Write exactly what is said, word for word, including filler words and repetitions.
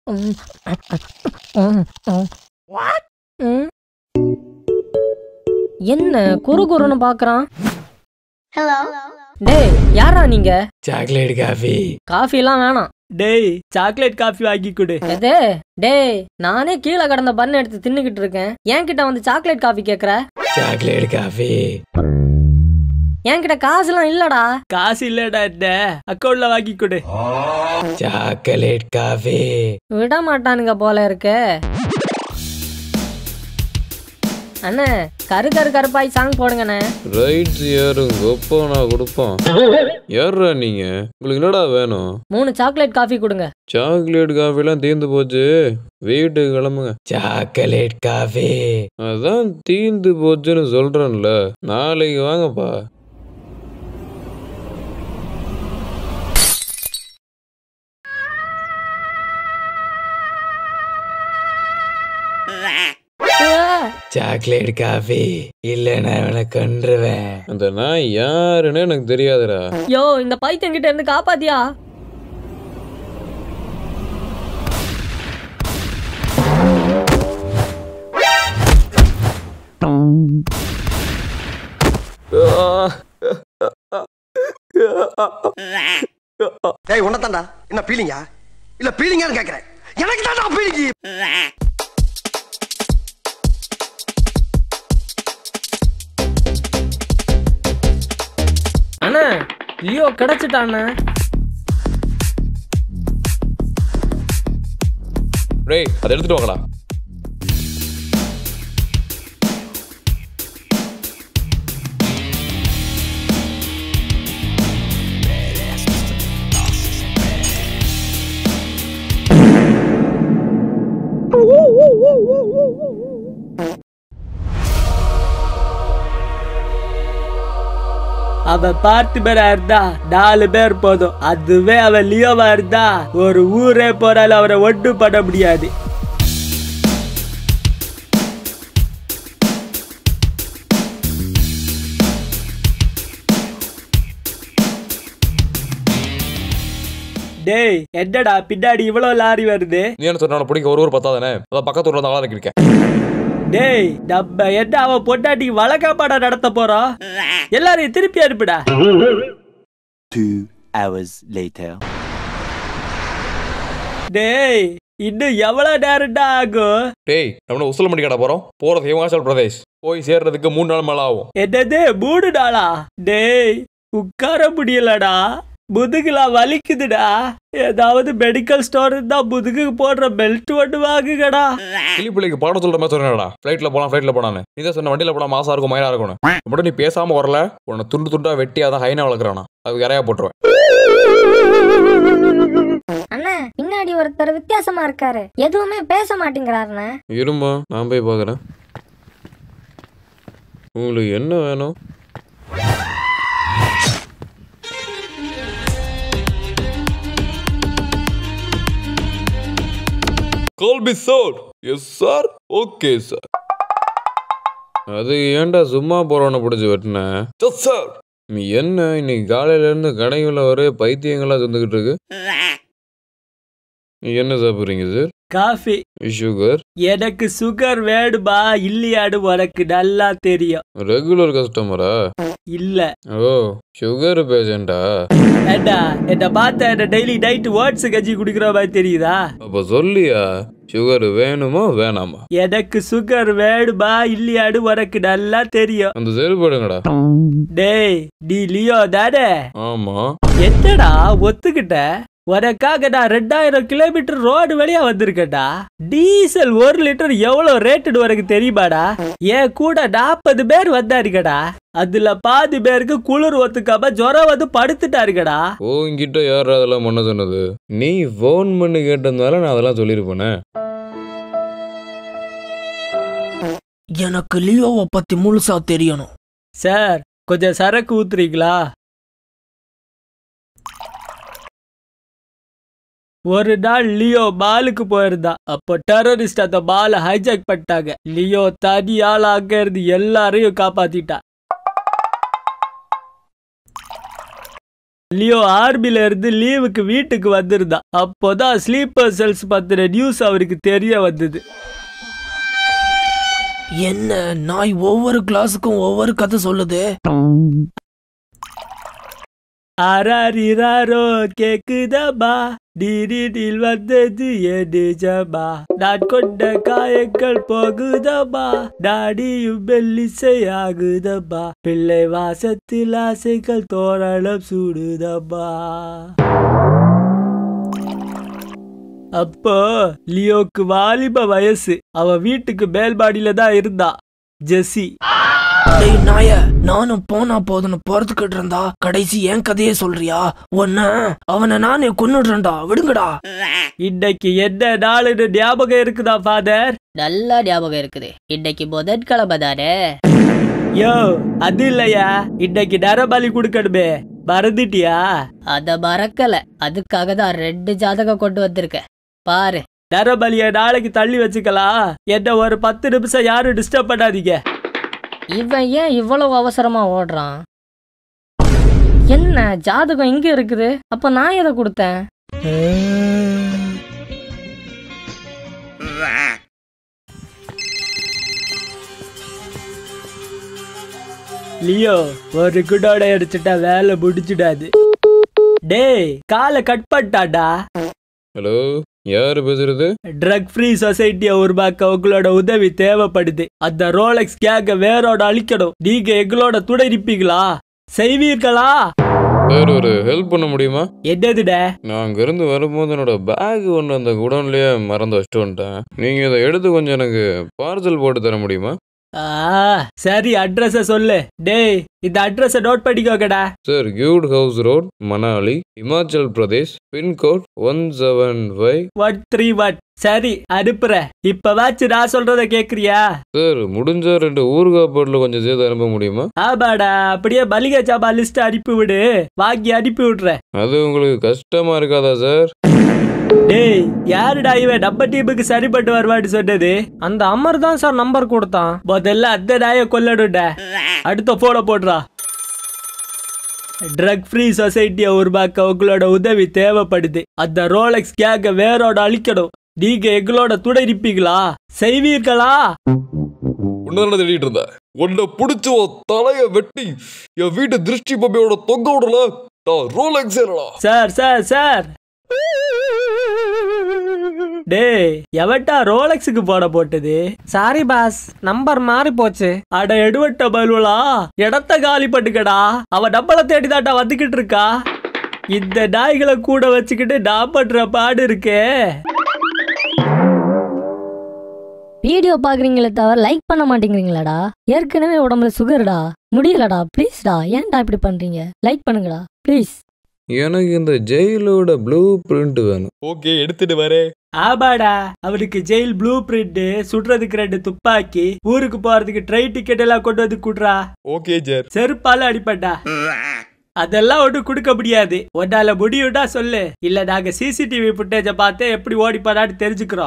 என்ன குறு குறுன்னு பாக்குறான்? ஹலோ டேய் யாரா நீங்க? Chocolate coffee. காஃபி எல்லாம் வேணாம். டேய் சாக்லேட் காஃபி வாங்கி கொடு. எது? டேய் நானே கீழே கடந்த பண்ண எடுத்து தின்னுகிட்டு இருக்கேன், என்கிட்ட வந்து சாக்லேட் காஃபி கேக்குற? Chocolate coffee. என்கிட்ட காசுலாம் இல்லடா. காசு இல்லடா, என்ன அக்கௌண்ட்ல வாங்கி கொடு. Chocolate coffee. விட மாட்டானுங்க போல இருக்கு. அண்ணே கரு கரு கருப்பாய் சாங் போடுங்கண்ணே. ரைட் யாருங்க அப்போ நான் கொடுப்போம். யாரா நீங்க? உங்களுக்கு என்னடா வேணும்? மூணு சாக்லேட் காஃபி கொடுங்க. சாக்லேட் காஃபி எல்லாம் தீர்ந்து போச்சு, வீட்டுக்கு கிளம்புங்க. Chocolate coffee. அதான் தீர்ந்து போச்சுன்னு சொல்றேன்ல, நாளைக்கு வாங்கப்பா. சாக்லேட் காஃபி இல்லைன்னா இவனை கொன்றுவேன். அந்த நான் யாருன்னு எனக்கு தெரியாதுடா. யோ இந்த பைத்தியம் கிட்ட இருந்து காப்பாத்தியா. டேய் உன்னதான்டா என்ன பீலிங்கா இல்ல பீலிங்கான்னு கேக்குறேன். எனக்கு தான்டா பீலிங்கி. அண்ணா லியோ கிடைச்சிட்டாண்ணே. டேய் அதை எடுத்துட்டு வாங்கடா. அவ பார்த்திபரா இருந்தா நாலு பேர் போதும். அதுவே அவ லியோவா இருந்தா ஒரு ஊரே போறாலும் அவரை ஒட்டு பண்ண முடியாது. டேய் என்னடா பின்னாடி இவ்வளவு லாரி வருது? நீ என்ன சொன்ன பிடிக்க ஒரு ஊர் பத்தாதானே, அதான் பக்கத்து ஊர்ல தான் ஆளா இருக்கேன். டேய் நம்ம என்ன அவ பொண்டாட்டி வழக்காப்பாடா நடத்த போறோம். எல்லாரையும் திருப்பி அனுப்பிடா. Two hours later. டேய் இன்னும் எவ்வளவு நேரம்டா ஆகும்? டேய் நம்ம உசல மணி கடை போறோம், போறது ஹிமாச்சல் பிரதேஷ். போய் சேர்றதுக்கு மூணு நாள் மேல ஆகும். என்னது மூணு நாளா? டேய் உட்கார முடியலடா, முதுகுலா வலிக்குதுடா. ஏதாவது மெடிக்கல் ஸ்டோர் இருந்தா முதுகுக்கு போடுற பெல்ட் ஒன்று வாங்குங்கடா. கிளி பிள்ளைக்கு பாடம் சொல்ற மாதிரி சொன்னேன்டா. ஃபிளைட்ல போலாம் ஃபிளைட்ல போனான்னு நீ தான் சொன்ன. வண்டியில போனா மாசா இருக்கும் மயிரா இருக்கணும். மட்டும் நீ பேசாம வரல, உன்னை துண்டு துண்டா வெட்டி அதான் ஹைனா வளர்க்குறானா, அது இறையா போட்டுருவேன். அண்ணா பின்னாடி ஒருத்தர் வித்தியாசமா இருக்காரு, எதுவுமே பேச மாட்டேங்கிறாருண்ணா. இருமா நான் போய் பாக்குறேன். உங்களுக்கு என்ன வேணும்? Call me sir. Yes sir. Okay sir. அது ஏன்டா சும்மா போறவன பிடிச்சி வெட்டின? Yes sir. நீ என்ன இன்னைக்கு காலையில இருந்து கடைக்குள்ள ஒரே பைத்தியங்களா வந்துகிட்டு இருக்கு. நீ என்ன சாப்பிடுறீங்க சார்? காஃபி. சுகர்? எனக்கு சுகர் வேணுமா இல்லையாடு உனக்கு நல்லா தெரியும். ரெகுலர் கஸ்டமரா? இல்ல. ஓ சுகர் பேஷண்டா? ஏண்டா என்ன பார்த்தா என்ன டெய்லி நைட் ஓட்ஸ் கஞ்சி குடிக்கிற மாதிரி தெரியுதா? அப்ப சொல்லியா சுகர் வேணுமா வேணாமா? எனக்கு சுகர் வேணுமா இல்லையாடு உனக்கு நல்லா தெரியும். அந்த செயல்படுங்கடா. டேய் நீ லியோ தானே? ஆமா. என்னடா ஒத்துக்கிட்ட? உனக்காக நான் ரெண்டாயிரம் கிலோமீட்டர் ரோடு வழியா வந்திருக்கேன்டா. டீசல் ஒரு லிட்டர் எவ்வளவு ரேட்டு உனக்கு தெரியுமாடா? என் கூட நாற்பது பேர் வந்தாருக்கடா, அதுல பாதி பேருக்கு குளிர் ஒத்துக்காம ஜுரம் வந்து படுத்துட்டாருக்கடா. ஓ இங்கிட்ட யார் அதெல்லாம் பண்ண சொன்னது? நீ போன் பண்ணி கேட்டதுனால நான் அதெல்லாம் சொல்லிருப்பேனே. எனக்கு லியோவை பத்தி முழுசா தெரியணும். சார் கொஞ்சம் சரக்கு ஊத்துறீங்களா? ஒரு நாள் லியோ பாலுக்கு போயிருந்தா. அப்போ டெரரிஸ்ட் அந்த பாலை ஹைஜாக் பண்ணிட்டாங்க. லியோ தனி ஆளா அங்க இருந்து எல்லாரையும் காப்பாத்திட்டா. லியோ ஆர்மில இருந்து லீவுக்கு வீட்டுக்கு வந்திருந்தா. அப்போதான் ஸ்லீப்பர் செல்ஸ் பத்தின நியூஸ் அவருக்கு தெரிய வந்தது. என்ன நாய் ஒவ்வொரு கிளாஸுக்கும் ஒவ்வொரு கதை சொல்லுது. ஆராரிராரோ கேக்குதபா, டிடிடில் வந்தது எடிஜபா, நான் கொண்ட காயங்கள் போகுதபா, டாடியும் மெல்லிசை ஆகுதபா, பிள்ளை வாசத்தில் ஆசைகள் தோரணம் சூடுதபா. அப்போ லியோக்கு வாலிப வயசு. அவ வீட்டுக்கு மேல்பாடியில தான் இருந்தா. ஜெசி, டேய் நாய, நானும் போனா போதுன்னு பொறுத்துக்கிட்டு இருந்தா கடைசி என் கதையே சொல்றியா? ஒன்ன அவனை நானே கொன்னுடுறேன்டா, விடுங்கடா. இன்னைக்கு என்ன நாளுன்னு ஞாபகம் இருக்குதா ஃபாதர்? நல்லா ஞாபகம் இருக்குது. இன்னைக்கு புதன்கிழமை தானே? யோ அது இல்லையா, இன்னைக்கு நரபலி கொடுக்கணுமே, மறந்துட்டியா? அத மறக்கல. அதுக்காக தான் ரெண்டு ஜாதகம் கொண்டு வந்திருக்க பாரு. நரபலிய நாளைக்கு தள்ளி வச்சுக்கலாம். என்ன ஒரு பத்து நிமிஷம் யாரும் டிஸ்டர்ப் பண்ணாதீங்க. இவன் ஏன் இவ்வளவு அவசரமா ஓடுறான்? என்ன ஜாதகம் இங்க இருக்குது? அப்ப நான் எதை கொடுத்தேன்? லியோ ஒரு குடோட அடிச்சுட்டா வேலை முடிச்சுடாது. டேய் காலை கட் பண்ணிட்டாடா. ஹலோ, யாரு பேசுறது? ட்ரக் ஃப்ரீ சொசைட்டியை உருவாக்க உங்களோட உதவி தேவைப்படுது. அந்த ரோலெக்ஸ் கேங்க வேரோட அழிக்கணும். நீங்க எங்களோட துணை இருப்பீங்களா? செய்வீர்களா? சார், ஒரு ஹெல்ப் பண்ண முடியுமா? என்னதுட? நான் அங்க இருந்து வரும்போது என்னோட பேக் ஒன்று அந்த குடோன்லயே மறந்து வச்சுட்டு வந்துட்டேன். நீங்க இதை எடுத்து கொஞ்சம் எனக்கு பார்சல் போட்டு தர முடியுமா? ஆ சரி, அட்ரஸ சொல்லு. டேய் இந்த அட்ரஸ நோட் பண்ணிக்கோங்கடா. Sir, cute house road, Manali, Himachal Pradesh, pincode one seven five one three one. சரி அனுப்புற. இப்ப வாச்சு நான் சொல்றத கேக்குறியா? சார், முடிஞ்சா ரெண்டு ஊறுகாய் பொருள் கொஞ்சம் சேர்த்து அனுப்ப முடியுமா? ஆமாடா, அப்படியே மளிகை சாபா லிஸ்ட் அனுப்பி விடு, வாங்கி அனுப்பி விடுறேன். அது உங்களுக்கு கஷ்டமா இருக்காதா சார்? டேய் யாருடா இவன் நம்ம டீமுக்கு சரிப்பட்டு வருவான்னு சொன்னது? அந்த அமர் தான் சார் நம்பர் கொடுத்தான். முதல்ல அந்த நாயை கொல்லணும்டா. அடுத்த போட போடுறா. ட்ரக் ஃப்ரீ சொசைட்டியை உருவாக்க உங்களோட உதவி தேவைப்படுது. அந்த ரோலெக்ஸ் கேங்க வேரோட அழிக்கணும். நீங்க எங்களோட துணை இருப்பீங்களா? செய்வீர்களா? உன்ன தேடிட்டு இருந்த உன்னை பிடிச்சு தலைய வெட்டி என் வீட்டு திருஷ்டி பொம்மையோட தொங்க விடல. ரோலெக்ஸ் சார் சார் சார் டேய் எவட்டா ரோலெக்ஸுக்கு போட போட்டது? சாரி பாஸ், நம்பர் மாறி போச்சு. அட எடுவட்ட பல்வலா, இடத்த காலி பண்ணுக்கடா. அவ நம்மள தேடிதாட்டா வந்துகிட்டு இருக்கா. இந்த நாய்களை கூட வச்சுக்கிட்டு நான் பண்ற பாடு இருக்கே. வீடியோ பாக்குறீங்களே தவிர லைக் பண்ண மாட்டேங்கிறீங்களாடா? ஏற்கனவே உடம்புல சுகர்டா, முடியலடா. ப்ளீஸ்டா, ஏன்டா இப்படி பண்றீங்க? லைக் பண்ணுங்கடா ப்ளீஸ். எனக்கு இந்த ஜெயிலோட ப்ளூ பிரிண்ட் வேணும். ஓகே, எடுத்துட்டு வரேன். ஆபாடா, அவருக்கு ஜெயில் ப்ளூ பிரிண்ட், சுடுறதுக்கு ரெண்டு துப்பாக்கி, ஊருக்கு போறதுக்கு ட்ரெயின் டிக்கெட் எல்லாம் கொண்டு வந்து கூடுறா. Okay sir. செருப்பால அடிப்பட்டா. அதெல்லாம் ஒன்றும் கொடுக்க முடியாது. உன்னால முடியும்டா சொல்லு, இல்ல நாங்க சிசிடிவி ஃபுட்டேஜ பார்த்து எப்படி ஓடி போறான்னு தெரிஞ்சுக்கிறோம்.